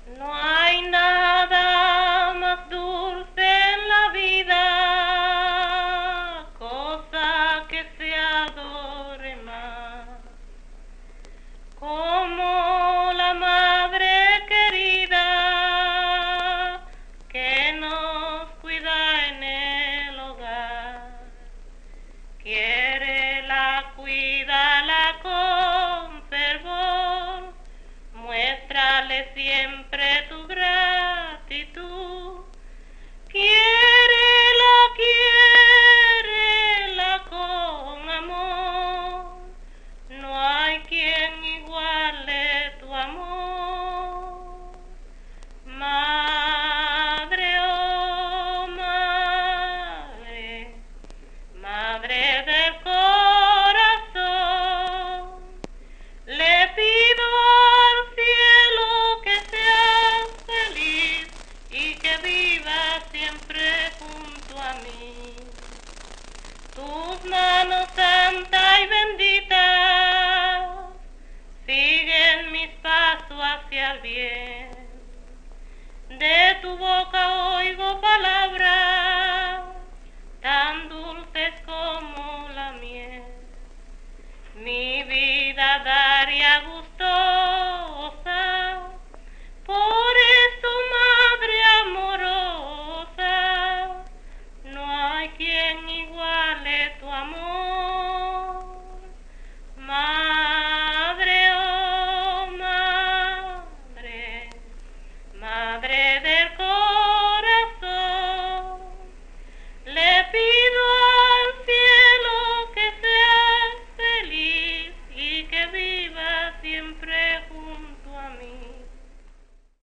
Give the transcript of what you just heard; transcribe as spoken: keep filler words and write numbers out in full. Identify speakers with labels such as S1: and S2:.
S1: No hay nada más dulce en la vida, cosa que se adore más, como la madre querida que nos cuida en el hogar. Quiérela, cuídala con fervor, muéstrale siempre tu gratitud. Quiérela, quiérela con amor, no hay quien iguale tu amor. Madre, oh madre, madre del corazón, le pido al cielo que seas feliz y que vivas siempre junto a mí. Tus manos santa y bendita siguen mis pasos hacia el bien. De tu boca oigo palabras tan dulces como la miel. Mi vida daría gusto